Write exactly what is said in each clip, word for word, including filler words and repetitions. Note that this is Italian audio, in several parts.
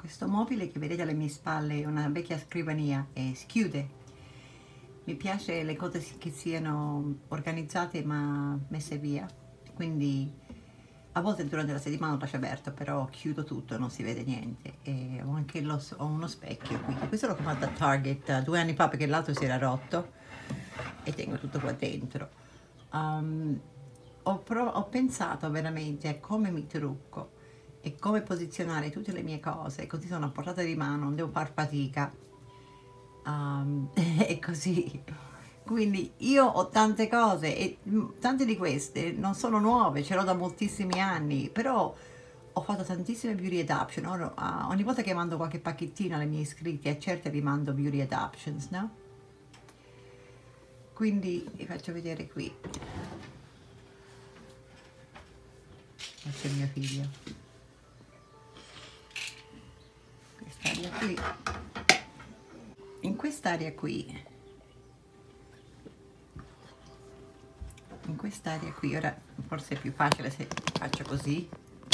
Questo mobile che vedete alle mie spalle è una vecchia scrivania e si chiude. Mi piace le cose che siano organizzate ma messe via, quindi a volte durante la settimana lo lascio aperto, però chiudo tutto, non si vede niente. E ho anche lo, ho uno specchio qui, questo l'ho comprato da Target uh, due anni fa perché l'altro si era rotto e tengo tutto qua dentro. Um, ho, prov- ho pensato veramente a come mi trucco e come posizionare tutte le mie cose, così sono a portata di mano, non devo far fatica, um, e così. Quindi io ho tante cose e tante di queste non sono nuove, ce l'ho da moltissimi anni, però ho fatto tantissime beauty adoption. Ora, uh, ogni volta che mando qualche pacchettino alle mie iscritti, a certe vi mando beauty adoptions, no? Quindi vi faccio vedere qui. Questo è mio figlio. Quest'area qui. In quest'area qui. In quest'area qui, ora forse è più facile se faccio così.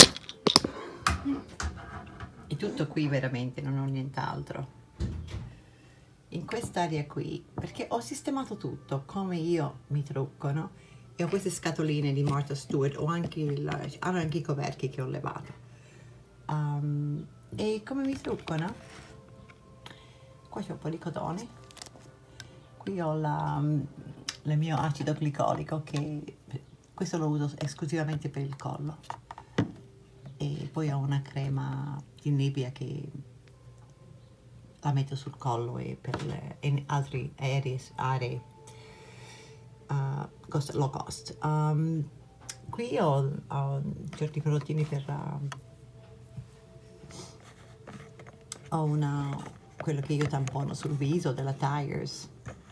È tutto qui veramente, non ho nient'altro. In quest'area qui, perché ho sistemato tutto come io mi trucco, no? E ho queste scatoline di Martha Stewart, ho anche, il, hanno anche i coperchi che ho levato. Um, e come mi trucco, no? Qua c'è un po' di cotone. Qui ho la, il mio acido glicolico, che questo lo uso esclusivamente per il collo. E poi ho una crema di nebbia che la metto sul collo e per le, in altri aree, aree uh, cost, low cost. Um, qui ho, ho certi prodottini per uh, ho una, quello che io tampono sul viso della Tires.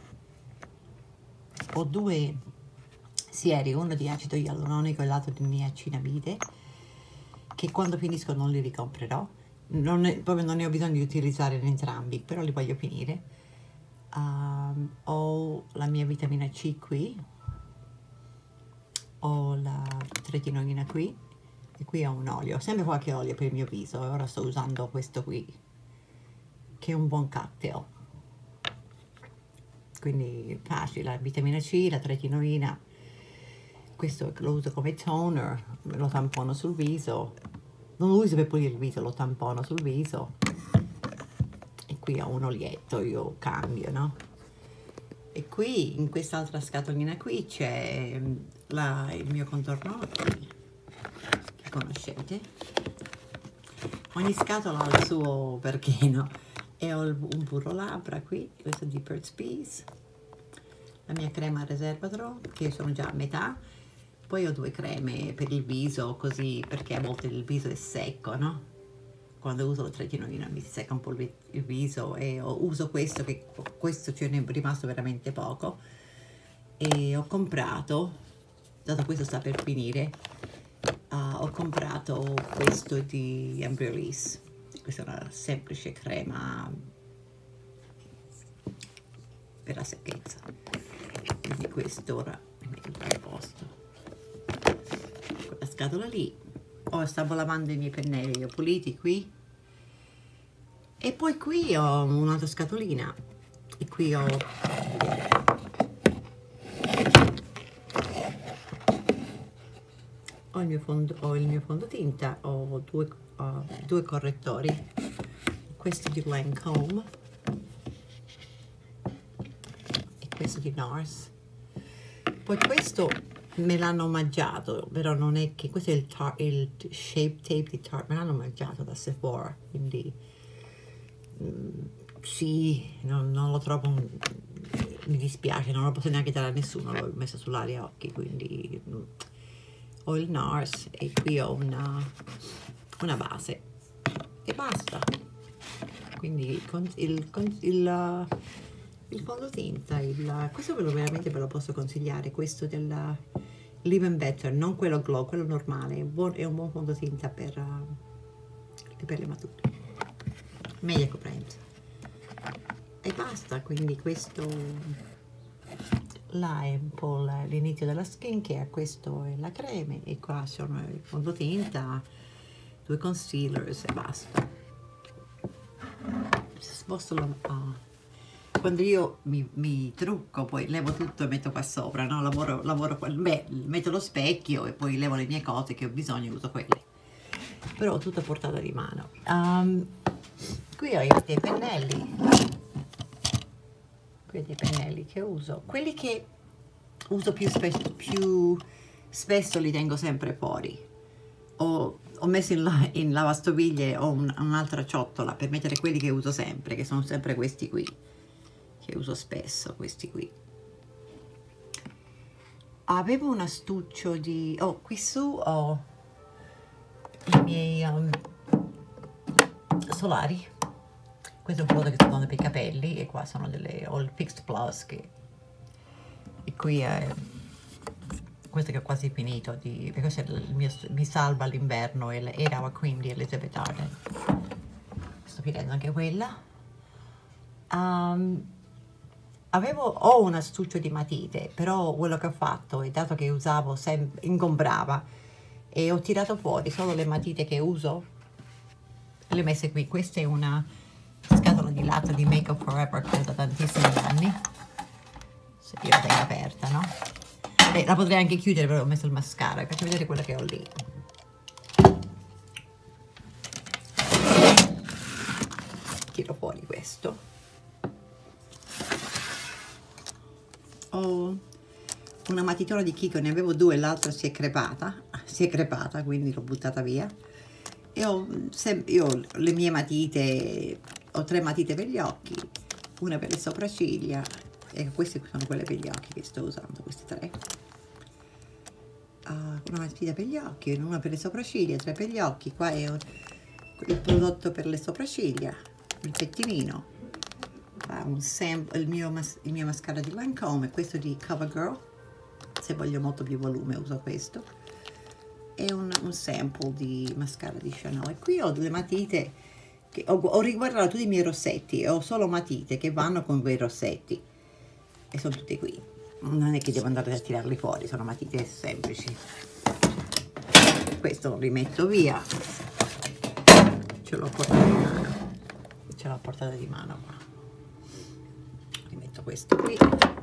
Ho due sieri, uno di acido ialuronico e l'altro di niacinamide, che quando finisco non li ricomprerò. Non, è, proprio non ne ho bisogno di utilizzare entrambi, però li voglio finire. Um, ho la mia vitamina C qui, ho la tretinoina qui e qui ho un olio, sempre qualche olio per il mio viso. Ora sto usando questo qui, che è un buon cocktail. Quindi facile, la vitamina C, la tretinoina, questo lo uso come toner, lo tampono sul viso. Non lo uso per pulire il viso, lo tampono sul viso. E qui ho un olietto, io cambio, no? E qui, in quest'altra scatolina qui, c'è il mio contorno occhi, che conoscete. Ogni scatola ha il suo perché, no? E ho un burro labbra qui, questo di Burt's Bees. La mia crema Resveratrol, che sono già a metà. Poi ho due creme per il viso, così, perché a volte il viso è secco, no? Quando uso la tretinoina mi si secca un po' il, il viso, e ho, uso questo, che questo ce n'è rimasto veramente poco. E ho comprato, dato questo sta per finire, uh, ho comprato questo di Embryolisse. Questa è una semplice crema per la secchezza. Quindi questo ora mi metto a posto. Quella scatola lì. Oh, stavo lavando i miei pennelli, li ho puliti qui. E poi qui ho un'altra scatolina. E qui ho... Ho il mio fondo, ho il mio fondotinta, ho due, ho due correttori. Questo di Lancome e questo di Nars. Poi questo me l'hanno mangiato, però non è che questo è il, tar, il Shape Tape di Tarte, me l'hanno mangiato da Sephora, quindi mm, sì, non, non lo trovo, mi dispiace, non lo posso neanche dare a nessuno, l'ho messo sull'aria occhi, quindi mm, ho il Nars e qui ho una, una base e basta. Quindi con, il, con, il, il fondotinta, il, questo ve lo veramente ve lo posso consigliare, questo del Live and Better, non quello glow, quello normale, è un buon, è un buon fondotinta per, uh, per le mature, meglio coprente. E basta, quindi questo là è un po' l'inizio della skincare, questo è la crema e qua sono il fondotinta, due concealers e basta. sbostolo. Oh. Quando io mi, mi trucco, poi levo tutto e metto qua sopra, no? Lavoro, lavoro qua, beh, metto lo specchio e poi levo le mie cose che ho bisogno e uso quelle. Però ho tutto a portata di mano. Um, qui ho i, dei pennelli. Qui ho dei pennelli che uso. Quelli che uso più, spe più spesso li tengo sempre fuori. Ho, ho messo in, la in lavastoviglie, ho un, un'altra ciotola per mettere quelli che uso sempre, che sono sempre questi qui. Che uso spesso, questi qui. Avevo un astuccio di... Oh, qui su ho i miei um, solari. Questo è un prodotto che sto usando per i capelli e qua sono delle... Ho il Fixed Plus che... E qui è... Questo che ho quasi finito di... Perché questo è il mio... mi salva l'inverno, è l'Eight Hour Cream di Elizabeth Arden. Sto finendo anche quella. Um, Avevo, ho un astuccio di matite, però quello che ho fatto è dato che usavo sempre, ingombrava e ho tirato fuori solo le matite che uso, le ho messe qui. Questa è una scatola di latta di Make Up Forever che ho da tantissimi anni, se io la tengo aperta, no? E la potrei anche chiudere, però ho messo il mascara, vi faccio vedere quella che ho lì. Tiro fuori questo. Ho una matitona di Kiko, ne avevo due, l'altra si è crepata, si è crepata, quindi l'ho buttata via. E ho, io ho le mie matite, ho tre matite per gli occhi, una per le sopracciglia, e queste sono quelle per gli occhi che sto usando, queste tre. Uh, una matita per gli occhi, una per le sopracciglia, tre per gli occhi. Qua è un, il prodotto per le sopracciglia, il pettinino. Un sample, il, mio mas il mio mascara di Lancome, questo di CoverGirl, se voglio molto più volume uso questo, e un, un sample di mascara di Chanel. E qui ho delle matite che ho, ho riguardato tutti i miei rossetti e ho solo matite che vanno con quei rossetti e sono tutte qui, non è che devo andare a tirarli fuori, sono matite semplici. Questo lo rimetto via, ce l'ho portato di mano, ce l'ho portata di mano qua. Metto questo qui,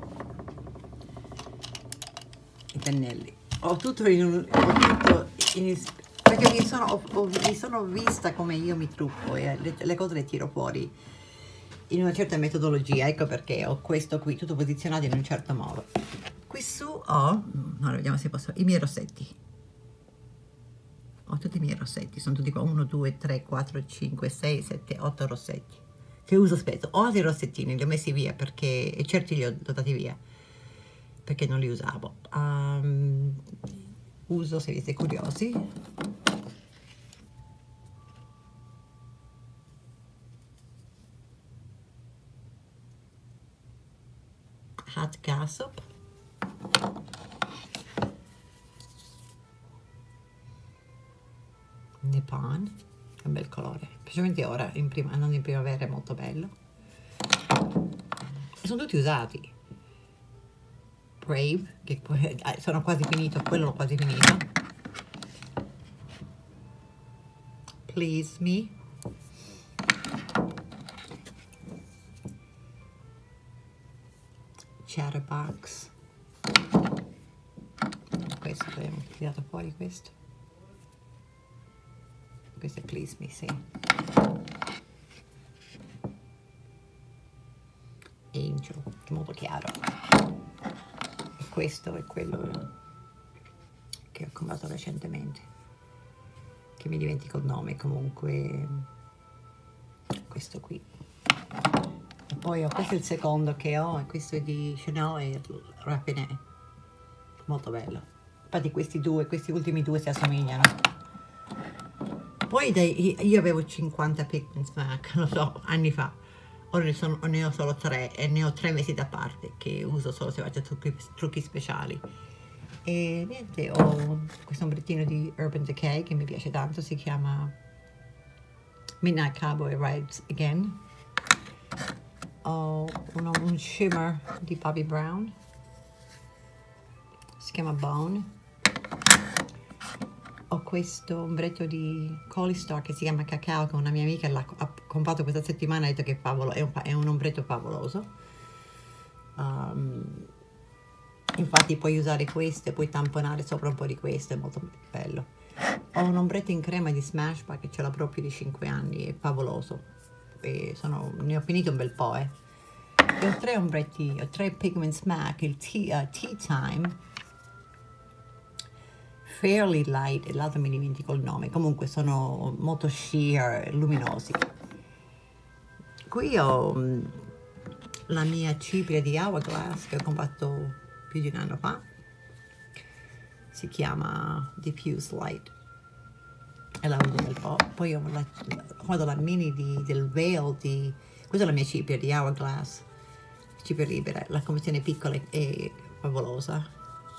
i pennelli. Ho tutto in un, ho tutto in, perché mi sono, ho, ho, mi sono vista come io mi trucco e le, le cose le tiro fuori in una certa metodologia. Ecco perché ho questo qui tutto posizionato in un certo modo. Qui su ho, allora vediamo se posso, i miei rossetti. Ho tutti i miei rossetti, sono tutti qua, uno, due, tre, quattro, cinque, sei, sette, otto rossetti che uso spesso. Ho altri rossettini, li ho messi via perché, e certi li ho dati via perché non li usavo. Um, uso, se siete curiosi, Hot Gossip, Nippon, che bel colore, specialmente ora in prima, andando in primavera, è molto bello. E sono tutti usati. Brave, che poi sono quasi finito, quello l'ho quasi finito. Please Me, Chatterbox, questo abbiamo tirato fuori, questo questo è Please Me, sì. Angel, che è molto chiaro. E questo è quello che ho comprato recentemente, che mi dimentico il nome, comunque questo qui. E poi ho, questo è il secondo che ho, e questo è di Chanel e Raffiné, molto bello. Infatti questi due, questi ultimi due si assomigliano. Poi dai, io avevo cinquanta Pigments MAC, lo so, anni fa. Ora ne, sono, ne ho solo tre e ne ho tre mesi da parte che uso solo se faccio trucchi, trucchi speciali. E niente, ho questo ombrettino di Urban Decay che mi piace tanto, si chiama Midnight Cowboy Rides Again. Ho uno, un shimmer di Bobbi Brown, si chiama Bone. ho questo ombretto di Colystar che si chiama Cacao, che una mia amica l'ha ha comprato questa settimana e ha detto che è, favolo, è, un, è un ombretto favoloso. Um, infatti puoi usare questo e puoi tamponare sopra un po' di questo, è molto bello. Ho un ombretto in crema di Smashback che ce l'ho proprio di cinque anni, è favoloso. E sono, ne ho finito un bel po', eh. E ho tre ombretti, ho tre Pigments M A C, il Tea, uh, Tea Time, Fairly Light e l'altro mi dimentico il nome, comunque sono molto sheer, luminosi. Qui ho um, la mia cipria di Hourglass che ho comprato più di un anno fa, si chiama Diffuse Light e la uso un bel po'. Poi ho la, ho la mini di, del Veil di, questa è la mia cipria di Hourglass, cipria libera, la confezione piccola è favolosa.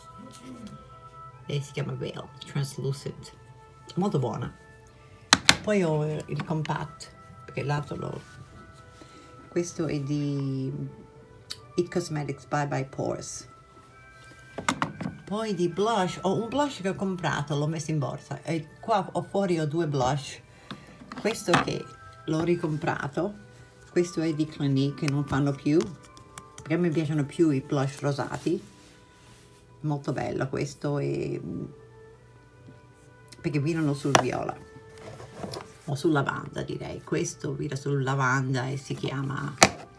E si chiama Veil Translucent, molto buona. Poi ho il compact, perché l'altro lo... questo è di It Cosmetics Bye Bye Pores. Poi di blush, ho un blush che ho comprato, l'ho messo in borsa e qua ho fuori ho due blush. Questo che l'ho ricomprato, questo è di Clinique, che non fanno più, perché a me piacciono più i blush rosati. Molto bello questo, e perché virano sul viola o sul lavanda, direi. Questo vira sul lavanda e si chiama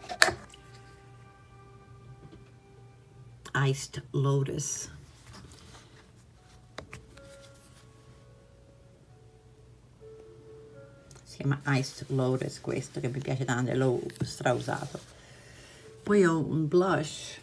Iced Lotus. Si chiama Iced Lotus questo, che mi piace tanto e l'ho strausato. Poi ho un blush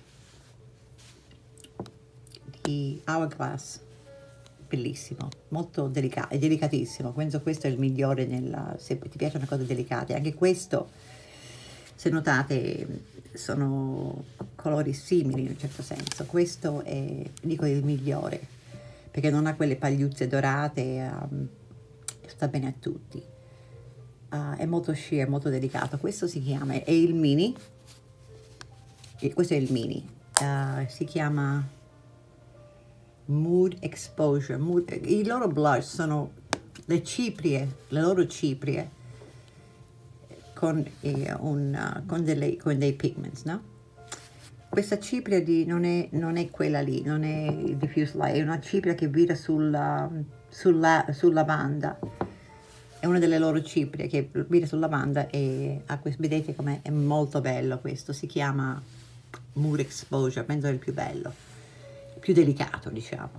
di Hourglass, bellissimo, molto delicato, è delicatissimo. Penso questo è il migliore nella, se ti piacciono cose delicate. Anche questo, se notate, sono colori simili in un certo senso. Questo è, dico, il migliore perché non ha quelle pagliuzze dorate, um, sta bene a tutti. Uh, è molto sheer, molto delicato. Questo si chiama, è il mini, e questo è il mini, uh, si chiama Mood Exposure. Mood, i loro blush sono le ciprie, le loro ciprie con, eh, un, uh, con, delle, con dei pigments, no? Questa cipria di, non, è, non è quella lì, non è il Diffuse Light, è una cipria che vira sulla, sulla, sulla lavanda. È una delle loro ciprie che vira sulla lavanda e ah, vedete com'è, è molto bello questo. Si chiama Mood Exposure, penso è il più bello, più delicato, diciamo,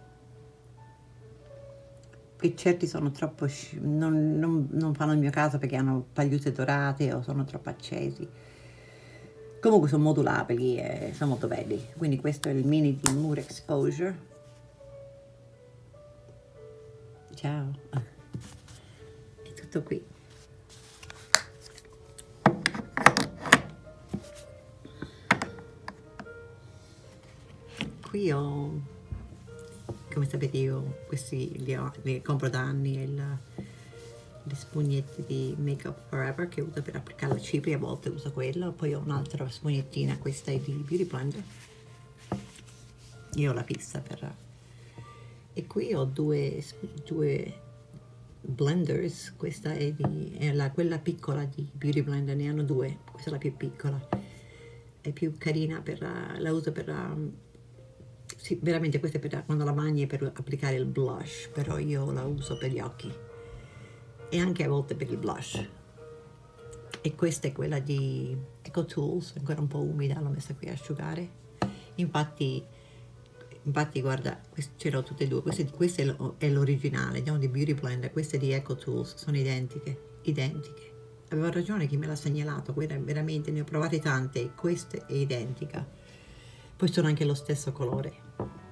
che certi sono troppo, non, non, non fanno il mio caso perché hanno pagliuzze dorate o sono troppo accesi. Comunque sono modulabili e sono molto belli. Quindi questo è il mini di Mood Exposure. Ciao, è tutto qui. Qui ho, come sapete io questi li, ho, li compro da anni, il, le spugnette di Make Up Forever che uso per applicare la cipria, a volte uso quello. Poi ho un'altra spugnettina, questa è di Beauty Blender, io ho la fissa per... E qui ho due, due blenders, questa è, di, è la, quella piccola di Beauty Blender, ne hanno due, questa è la più piccola, è più carina, per, la uso per... Sì, veramente questa è per quando la bagni, è per applicare il blush, però io la uso per gli occhi e anche a volte per il blush. E questa è quella di EcoTools, ancora un po' umida, l'ho messa qui a asciugare. Infatti, infatti guarda, ce l'ho tutte e due, questa, questa è l'originale, andiamo di Beauty Blender, questa è di EcoTools, sono identiche, identiche. Aveva ragione chi me l'ha segnalato, quella veramente, ne ho provate tante, questa è identica. Poi sono anche lo stesso colore.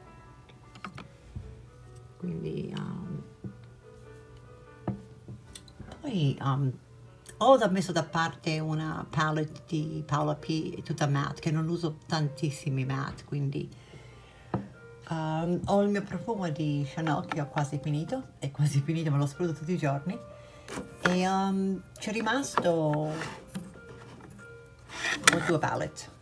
Quindi um, poi um, ho messo da parte una palette di Paola P, tutta matte, che non uso tantissimi matte, quindi um, ho il mio profumo di Chanel che ho quasi finito, è quasi finito, me lo spruzzo tutti i giorni, e um, c'è rimasto le due palette.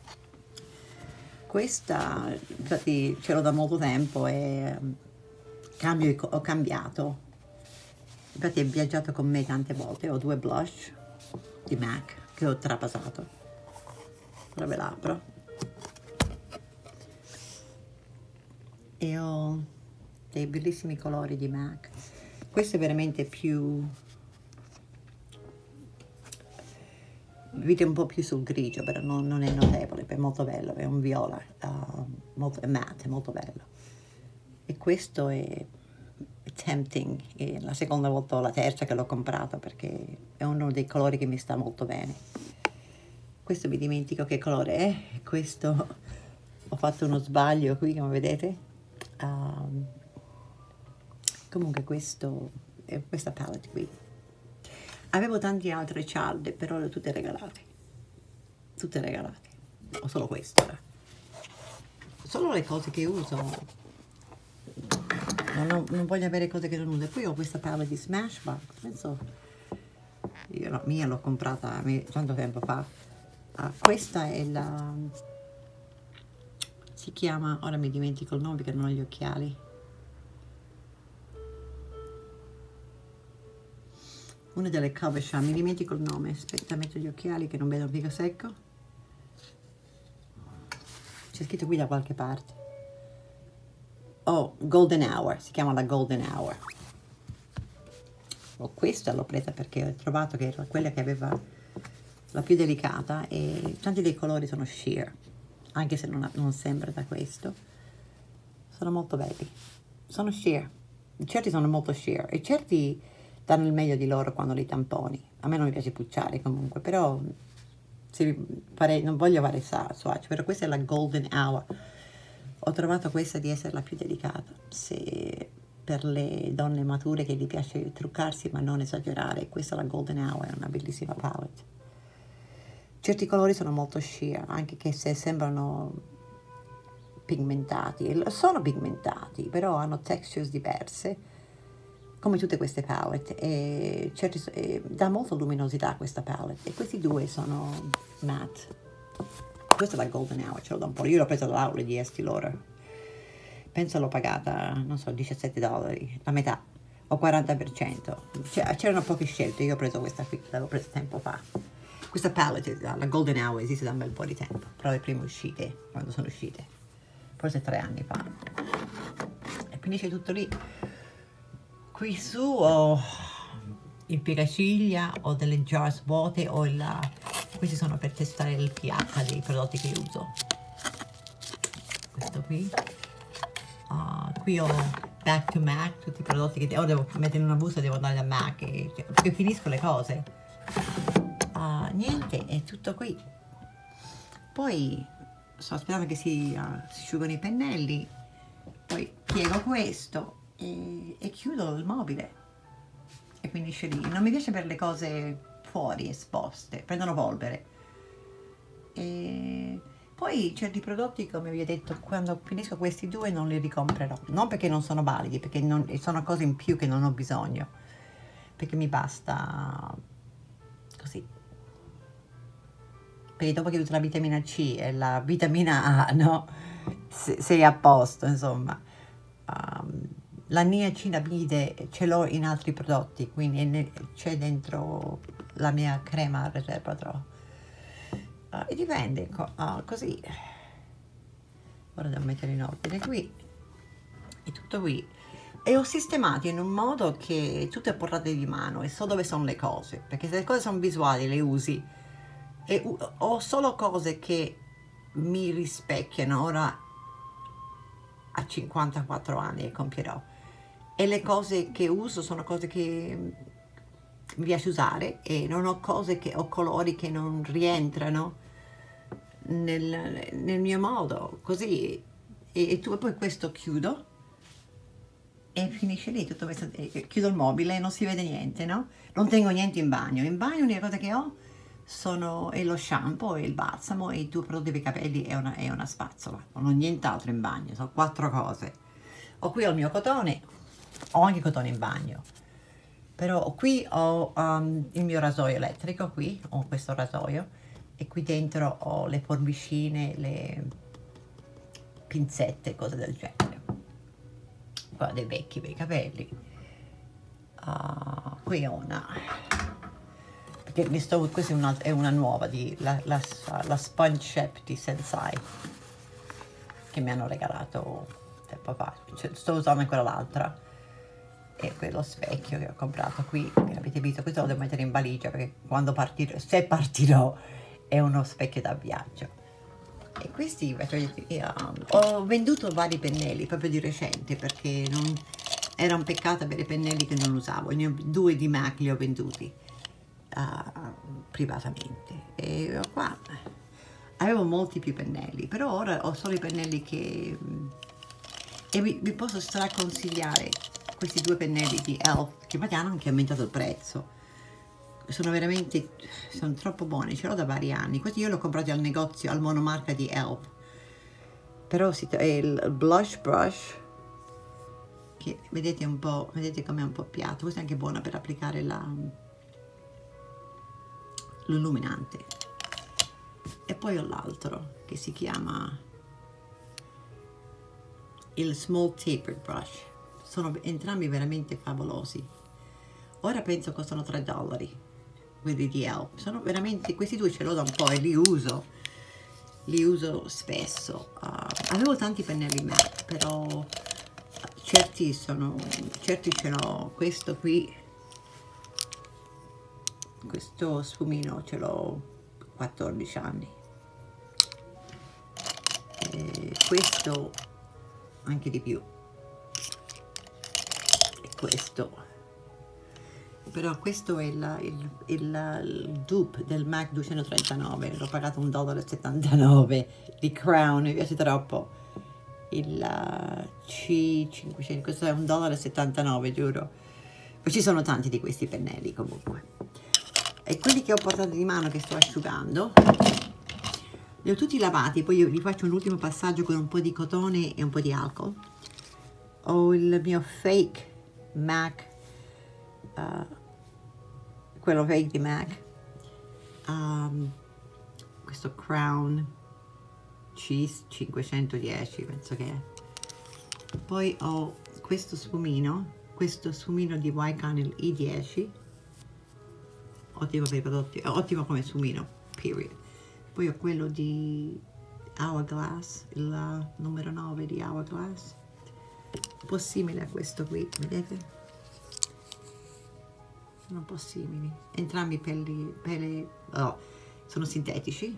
Questa infatti ce l'ho da molto tempo e cambio, ho cambiato, infatti è viaggiato con me tante volte. Ho due blush di MAC che ho trapasato, ora ve l'apro, e ho dei bellissimi colori di MAC. Questo è veramente più, vedete, un po' più sul grigio, però non, non è notevole, è molto bello, è un viola, uh, molto, è matte, è molto bello. E questo è tempting, è la seconda volta o la terza che l'ho comprato, perché è uno dei colori che mi sta molto bene. Questo mi dimentico che colore è, questo ho fatto uno sbaglio qui, come vedete. Um, comunque questo è questa palette qui. Avevo tante altre cialde, però le ho tutte regalate, tutte regalate. Ho solo questo ora. Solo le cose che uso, non, ho, non voglio avere cose che non uso. Poi ho questa palette di Smashbox, penso, io la mia l'ho comprata tanto tempo fa. Uh, questa è la, si chiama, ora mi dimentico il nome perché non ho gli occhiali. Una delle cover shop, mi dimentico il nome, aspetta, metto gli occhiali che non vedo un figo secco. C'è scritto qui da qualche parte. Oh, Golden Hour, si chiama la Golden Hour. Oh, questa l'ho presa perché ho trovato che era quella che aveva la più delicata, e tanti dei colori sono sheer, anche se non, non sembra da questo. Sono molto belli, sono sheer, certi sono molto sheer e certi danno il meglio di loro quando li tamponi. A me non mi piace pucciare comunque, però se farei, non voglio fare swatch, però questa è la Golden Hour. Ho trovato questa di essere la più delicata, se per le donne mature che gli piace truccarsi ma non esagerare. Questa è la Golden Hour, è una bellissima palette. Certi colori sono molto sheer, anche che se sembrano pigmentati, sono pigmentati, però hanno textures diverse, come tutte queste palette, e certi, e dà molta luminosità a questa palette. E questi due sono matte. Questa è la Golden Hour, ce l'ho da un po'. Io l'ho presa dall'outlet di Estée Lauder, penso l'ho pagata, non so, diciassette dollari, la metà o quaranta per cento. C'erano poche scelte, io ho preso questa qui, l'avevo presa tempo fa. Questa palette, la Golden Hour, esiste da un bel po' di tempo, però le prime uscite, quando sono uscite, forse tre anni fa. E finisce tutto lì. Qui su ho il piegaciglia, ho delle jars vuote, ho la, questi sono per testare il pH dei prodotti che uso. Questo qui. Uh, qui ho Back to MAC, tutti i prodotti che ora devo mettere in una busta, devo andare da MAC, e, cioè, perché finisco le cose. Uh, niente, è tutto qui. Poi sto aspettando che si, uh, si asciugano i pennelli, poi piego questo e, e chiudo il mobile e finisce lì. Non mi piace per le cose fuori esposte, prendono polvere. E poi certi prodotti, come vi ho detto, quando finisco questi due non li ricomprerò, non perché non sono validi, perché non, sono cose in più che non ho bisogno, perché mi basta così. Perché dopo che uso la vitamina C e la vitamina A, no? Se, sei a posto, insomma. Um, la niacinamide ce l'ho in altri prodotti, quindi c'è dentro la mia crema Resveratrol. Uh, e dipende, uh, così. Ora devo mettere in ordine qui. È tutto qui. E ho sistemato in un modo che tutto è a portata di mano e so dove sono le cose, perché se le cose sono visuali le usi. E ho solo cose che mi rispecchiano. Ora a cinquantaquattro anni che compierò, e le cose che uso sono cose che mi piace usare, e non ho cose che ho colori che non rientrano nel, nel mio modo, così. E, e tu, poi questo chiudo e finisce lì tutto questo, chiudo il mobile e non si vede niente, no? Non tengo niente in bagno. In bagno l'unica cosa che ho sono è lo shampoo e il balsamo e i due prodotti per i capelli e una, e una spazzola. Non ho nient'altro in bagno, sono quattro cose. Ho qui ho il mio cotone, ho anche cotone in bagno, però qui ho um, il mio rasoio elettrico, qui ho questo rasoio, e qui dentro ho le forbicine, le pinzette, cose del genere. qua dei vecchi bei capelli. Uh, qui ho una, perché mi sto, questa è una, è una nuova di la, la, la Sponge Shape di Sensai, che mi hanno regalato tempo fa. Cioè, sto usando ancora l'altra, e quello specchio che ho comprato qui, che avete visto. Questo lo devo mettere in valigia, perché quando partirò, se partirò, è uno specchio da viaggio. E questi um, ho venduto vari pennelli proprio di recente, perché non, era un peccato avere pennelli che non usavo. Ne ho due di MAC, li ho venduti uh, privatamente, e qua avevo molti più pennelli, però ora ho solo i pennelli che, e vi, vi posso straconsigliare questi due pennelli di E L F, che infatti hanno anche aumentato il prezzo. Sono veramente, sono troppo buoni, ce l'ho da vari anni. Questi io li ho comprati al negozio, al monomarca di E L F. Però si, è il blush brush, che vedete un po', vedete com'è un po' piatto. Questo è anche buono per applicare l'illuminante. E poi ho l'altro, che si chiama il Small Tapered Brush. Sono entrambi veramente favolosi. Ora penso costano tre dollari. Quelli di E L F sono veramente, questi due ce l'ho da un po' e li uso, li uso spesso. Uh, avevo tanti pennelli MAC, però uh, certi sono, certi ce l'ho. Questo qui, questo sfumino ce l'ho quattordici anni, e questo anche di più, e questo. Però questo è il, il, il, il dupe del MAC duecentotrentanove, l'ho pagato un dollaro e settantanove di Crown, mi piace troppo. Il C cinquecento, questo è un dollaro e settantanove, giuro. Poi ci sono tanti di questi pennelli comunque. E quelli che ho portato di mano, che sto asciugando, li ho tutti lavati, poi io vi faccio un ultimo passaggio con un po' di cotone e un po' di alcol. Ho il mio fake MAC, uh, quello fake di MAC, um, questo Crown C cinquecentodieci penso che è. Poi ho questo sfumino, questo sfumino di Wycon, il I dieci, ottimo per i prodotti, ottimo come sfumino, period. Poi ho quello di Hourglass, il numero nove di Hourglass, un po' simile a questo qui, vedete? Sono un po' simili, entrambi pelli, pelle, oh, sono sintetici.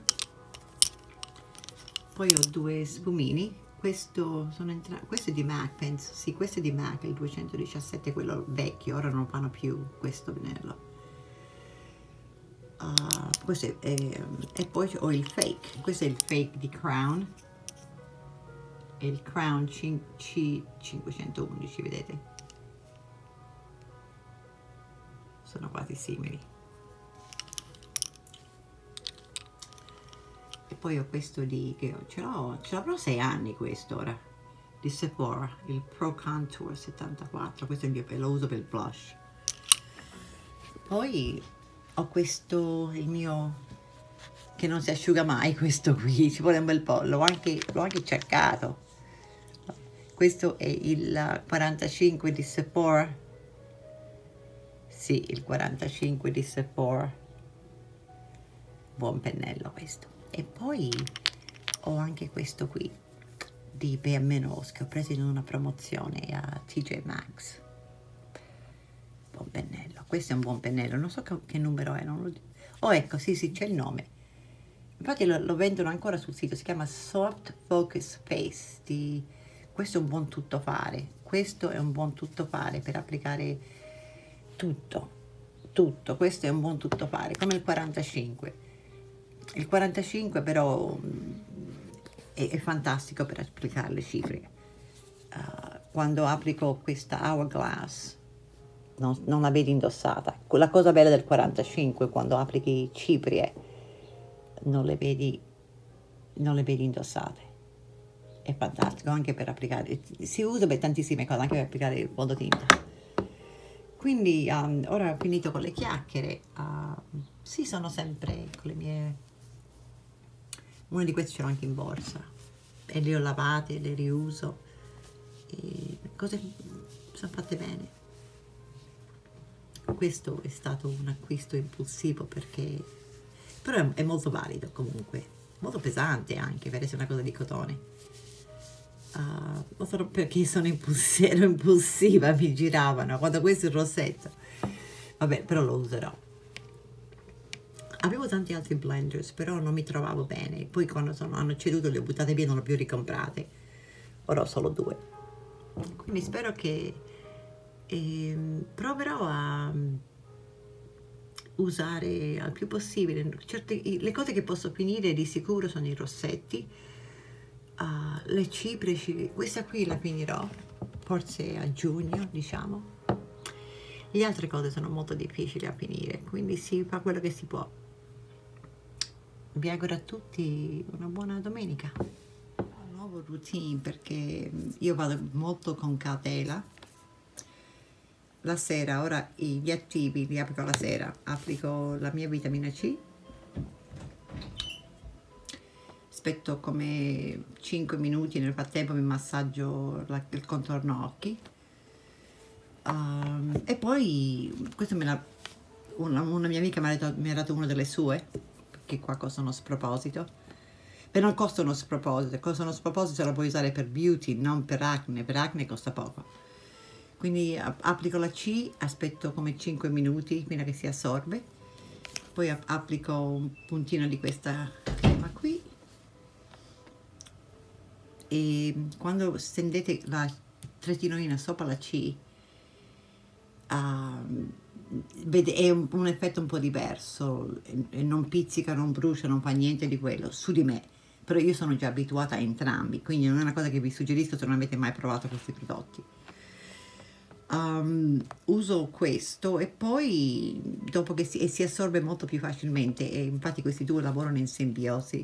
Poi ho due sfumini, questo, sono entra questo è di MAC, penso, sì, questo è di MAC, il duecentodiciassette, quello vecchio, ora non fanno più questo pennello. Uh, questo è, è, e poi ho il fake, questo è il fake di Crown, e il Crown C cinquecentoundici, vedete? Sono quasi simili. E poi ho questo di, che ce l'ho, ce l'avrò sei anni questo ora, di Sephora, il Pro Contour settantaquattro, questo è il mio, lo uso per il blush. Poi ho questo, il mio, che non si asciuga mai, questo qui, ci vuole un bel po', l'ho anche, l'ho anche cercato. Questo è il quarantacinque di Sephora. Sì, il quarantacinque di Sephora, buon pennello questo. E poi ho anche questo qui di Bare Minerals, che ho preso in una promozione a T J Maxx, buon pennello. Questo è un buon pennello, non so che, che numero è, non lo dico. Oh, ecco, sì sì, c'è il nome, infatti lo, lo vendono ancora sul sito, si chiama Soft Focus Face di... Questo è un buon tuttofare, questo è un buon tuttofare per applicare tutto, tutto, questo è un buon tuttofare, come il quarantacinque. Il quarantacinque però è, è fantastico per applicare le cifre. Uh, quando applico questa Hourglass non, non la vedi indossata. La cosa bella del quarantacinque, quando applichi ciprie non le vedi, non le vedi indossate. È fantastico anche per applicare, si usa per tantissime cose, anche per applicare il fondotinta. Quindi um, ora ho finito con le chiacchiere. Uh, sì, sono sempre con le mie, una di queste ce l'ho anche in borsa e le ho lavate, le riuso, e cose sono fatte bene. Questo è stato un acquisto impulsivo, perché però è, è molto valido comunque, molto pesante anche per essere una cosa di cotone. Uh, lo so perché sono impulsiva, ero impulsiva, mi giravano quando questo è il rossetto. Vabbè, però lo userò. Avevo tanti altri blenders, però non mi trovavo bene. Poi quando sono, hanno ceduto li ho buttate via, non le ho più ricomprate. Ora ho solo due. Quindi spero che eh, proverò a usare al più possibile. Certe, le cose che posso finire di sicuro sono i rossetti, uh, le cipresi, questa qui la finirò forse a giugno, diciamo. Le altre cose sono molto difficili a finire, quindi si fa quello che si può. Vi auguro a tutti una buona domenica. Un nuovo routine, perché io vado molto con cautela. La sera, ora gli attivi li applico la sera, applico la mia vitamina C, aspetto come cinque minuti, nel frattempo mi massaggio la, il contorno occhi. Um, e poi questo me la, una, una mia amica mi ha, dato, mi ha dato una delle sue, che qua costa uno sproposito, e non costa uno sproposito, costa uno sproposito, la puoi usare per beauty, non per acne, per acne costa poco. Quindi applico la C, aspetto come cinque minuti fino a che si assorbe, poi applico un puntino di questa crema qui, e quando stendete la tretinoina sopra la C, Uh, vede, è un, un effetto un po' diverso, e, e non pizzica, non brucia, non fa niente di quello su di me, però io sono già abituata a entrambi, quindi non è una cosa che vi suggerisco se non avete mai provato questi prodotti. Um, uso questo e poi dopo che si, e si assorbe molto più facilmente, e infatti questi due lavorano in simbiosi,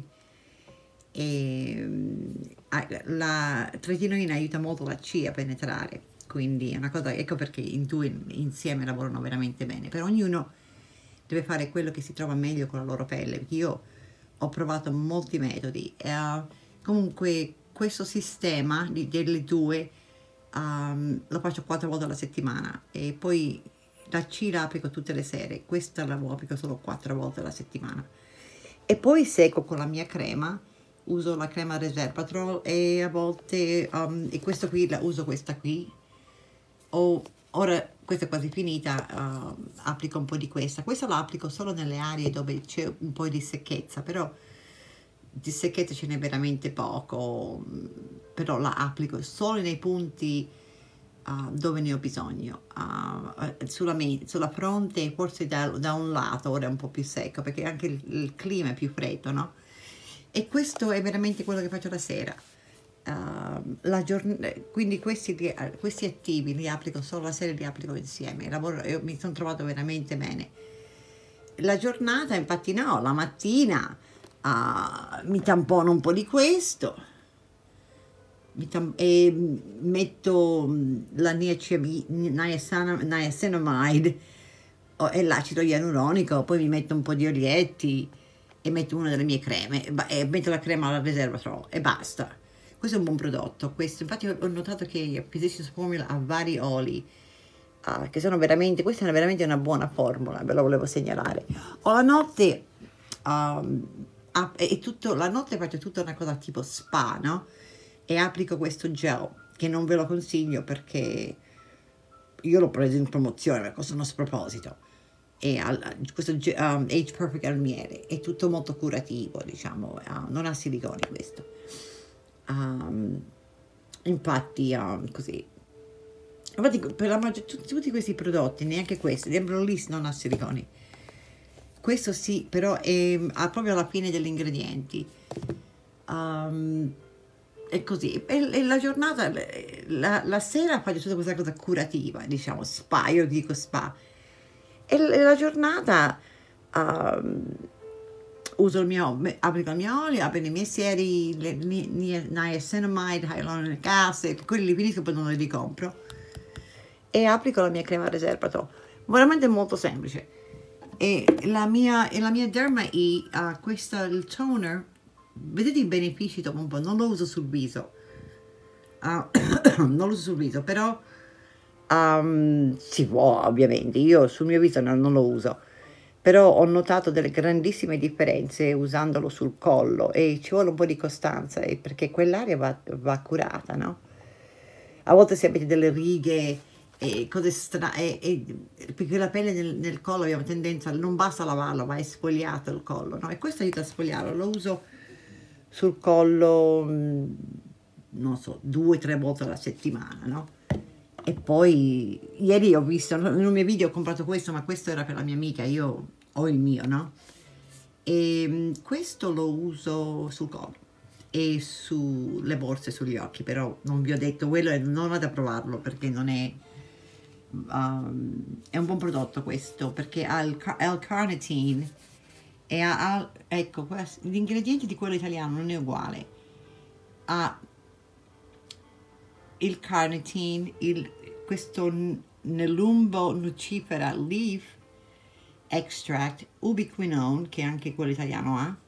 e la tretinoina aiuta molto la C a penetrare. Quindi è una cosa, ecco perché in due insieme lavorano veramente bene. Per ognuno deve fare quello che si trova meglio con la loro pelle, perché io ho provato molti metodi. Uh, comunque questo sistema di, delle due um, lo faccio quattro volte alla settimana, e poi la C la applico tutte le sere, questa la applico solo quattro volte alla settimana. E poi secco con la mia crema, uso la crema Resveratrol, e a volte, um, e questo qui, la uso questa qui. Oh, ora questa è quasi finita, uh, applico un po' di questa. Questa la applico solo nelle aree dove c'è un po' di secchezza, però di secchezza ce n'è veramente poco, però la applico solo nei punti uh, dove ne ho bisogno. Uh, sulla, sulla fronte forse da, da un lato ora è un po' più secco, perché anche il, il clima è più freddo, no? E questo è veramente quello che faccio la sera. Uh, la quindi questi, questi attivi li applico solo la sera, li applico insieme. Lavoro, io mi sono trovato veramente bene. La giornata, infatti, no, la mattina uh, mi tampono un po' di questo, mi e metto la niacinamide e l'acido ialuronico, poi mi metto un po' di olietti e metto una delle mie creme, e metto la crema alla Resveratrol e basta. Questo è un buon prodotto, questo, infatti ho notato che Physicians Formula ha vari oli, uh, che sono veramente, questa è veramente una buona formula, ve lo volevo segnalare. O la notte, um, è tutto, la notte faccio tutta una cosa tipo spa, no? E applico questo gel, che non ve lo consiglio perché io l'ho preso in promozione, perché costa uno sproposito. E al, questo um, Age Perfect al miele, è tutto molto curativo, diciamo, uh, non ha siliconi questo. Um, infatti um, così infatti per la maggior, tutti, tutti questi prodotti, neanche questo, l'Embrolis non ha siliconi, questo sì, però è, ha proprio alla fine degli ingredienti, um, è così, e, e la giornata, la, la sera faccio tutta questa cosa curativa, diciamo spa, io dico spa, e la giornata um, uso il mio, applico il mio olio, applico i miei sieri, le niacinamide, hyaluronic acid, quelli li finisco, poi non li ricompro, e applico la mia crema Resveratrol, veramente molto semplice. E la mia, e la mia Derma E, uh, questa, il toner, vedete i benefici dopo un po', non lo uso sul viso, uh, non lo uso sul viso, però um, si può ovviamente, io sul mio viso non, non lo uso, però ho notato delle grandissime differenze usandolo sul collo e ci vuole un po' di costanza eh, perché quell'area va, va curata, no? A volte se avete delle righe e cose strane, perché la pelle nel, nel collo abbiamo tendenza, non basta lavarlo, va esfoliato il collo, no? E questo aiuta a sfogliarlo, lo uso sul collo, non so, due o tre volte alla settimana, no? E poi ieri ho visto, in un mio video ho comprato questo, ma questo era per la mia amica, io ho il mio, no? E questo lo uso sul collo e sulle borse, sugli occhi, però non vi ho detto quello e non vado a provarlo perché non è um, è un buon prodotto questo, perché ha il L-carnitine e ha, ha ecco, gli ingredienti di quello italiano non è uguale, ha il carnitine, il, questo Nelumbo nucifera leaf extract, ubiquinone, che anche quello italiano ha,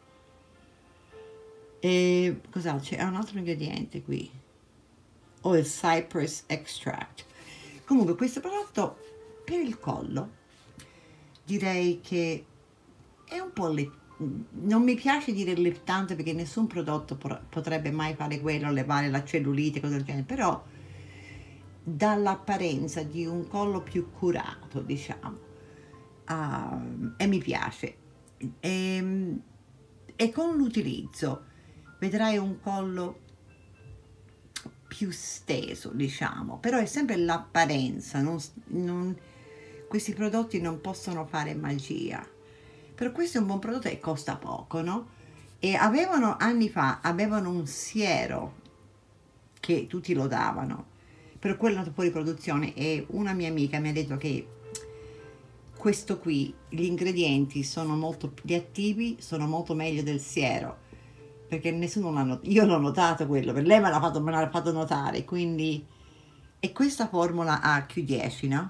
e cos'altro? C'è un altro ingrediente qui, o oh, il cypress extract. Comunque questo prodotto per il collo direi che è un po' le, non mi piace dire liftante perché nessun prodotto potrebbe mai fare quello, levare la cellulite, cose del genere, però dall'apparenza di un collo più curato, diciamo, uh, e mi piace, e, e con l'utilizzo vedrai un collo più steso, diciamo, però è sempre l'apparenza, non, non, questi prodotti non possono fare magia, però questo è un buon prodotto e costa poco, no? E avevano, anni fa, avevano un siero che tutti lo davano, però quello è andato fuori produzione e una mia amica mi ha detto che questo qui, gli ingredienti sono molto più attivi, sono molto meglio del siero, perché nessuno l'ha notato, io l'ho notato quello, per lei me l'ha fatto, me l'ha fatto notare, quindi, e questa formula ha Q dieci, no?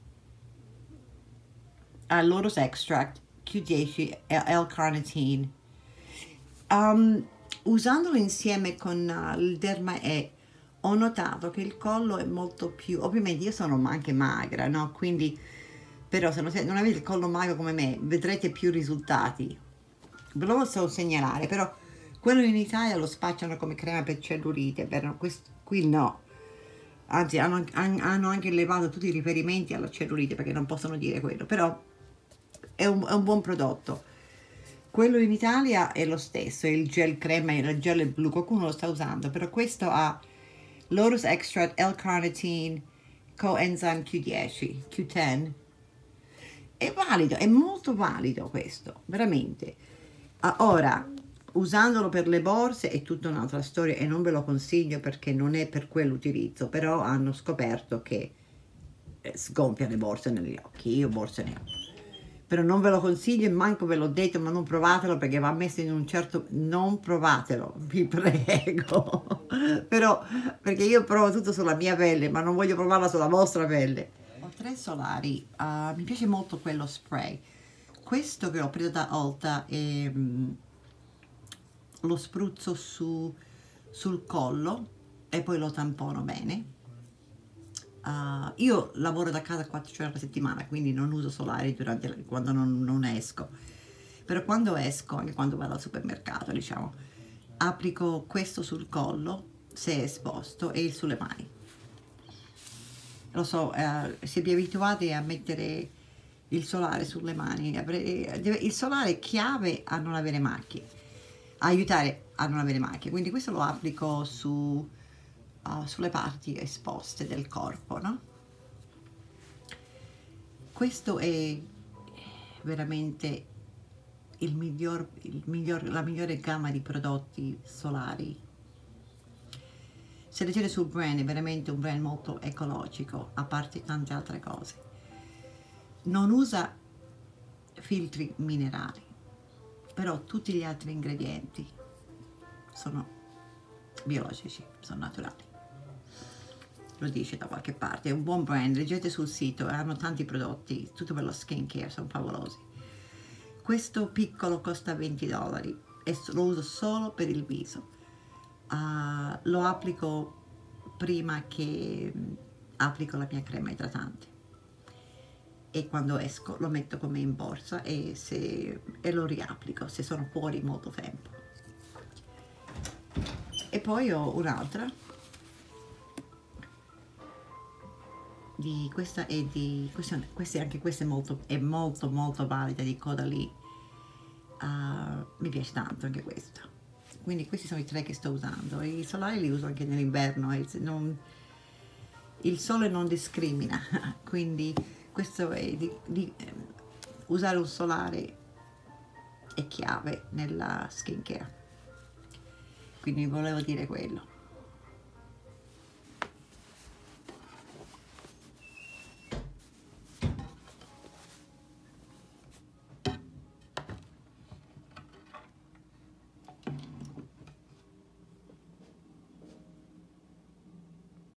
Ha l'Oros Extract, Q dieci, L-carnitine. Um, usandolo insieme con uh, il Derma E, ho notato che il collo è molto più, ovviamente io sono anche magra, no? Quindi, però se non, se non avete il collo magro come me, vedrete più risultati. Ve lo posso segnalare, però quello in Italia lo spacciano come crema per cellulite, però questo, qui no. Anzi, hanno, hanno anche levato tutti i riferimenti alla cellulite perché non possono dire quello, però è un, è un buon prodotto. Quello in Italia è lo stesso, è il gel crema, il gel blu, qualcuno lo sta usando, però questo ha Lotus Extract, L-carnitine, coenzyme Q dieci, Q dieci. È valido, è molto valido questo, veramente. Ora, usandolo per le borse è tutta un'altra storia e non ve lo consiglio perché non è per quell'utilizzo, però hanno scoperto che sgonfia le borse negli occhi, io borse ne ho, però non ve lo consiglio e manco ve l'ho detto, ma non provatelo perché va messo in un certo, non provatelo, vi prego, però perché io provo tutto sulla mia pelle, ma non voglio provarla sulla vostra pelle. Ho tre solari, uh, mi piace molto quello spray, questo che ho preso da Ulta è um, lo spruzzo su, sul collo e poi lo tampono bene. Uh, io lavoro da casa quattro giorni alla settimana, quindi non uso solari durante, quando non, non esco, però quando esco, anche quando vado al supermercato, diciamo, applico questo sul collo se è esposto e sulle mani. Lo so, uh, se vi abituate a mettere il solare sulle mani, il solare è chiave a non avere macchie, a aiutare a non avere macchie, quindi questo lo applico su Uh, sulle parti esposte del corpo, no? Questo è veramente il miglior, il miglior, la migliore gamma di prodotti solari. Se leggete sul brand, è veramente un brand molto ecologico, a parte tante altre cose. Non usa filtri minerali, però tutti gli altri ingredienti sono biologici, sono naturali. Lo dice da qualche parte, è un buon brand, leggete sul sito, hanno tanti prodotti, tutto per lo skincare, sono favolosi. Questo piccolo costa venti dollari e lo uso solo per il viso. Uh, lo applico prima che applico la mia crema idratante, e quando esco lo metto come in borsa e, se, e lo riapplico se sono fuori molto tempo. E poi ho un'altra, di questa è di questa, questa anche questa è molto è molto molto valida, di Caudalie. Uh, mi piace tanto anche questa. Quindi questi sono i tre che sto usando. I solari li uso anche nell'inverno, non, il sole non discrimina, quindi questo è di, di eh, usare un solare è chiave nella skincare, quindi volevo dire quello.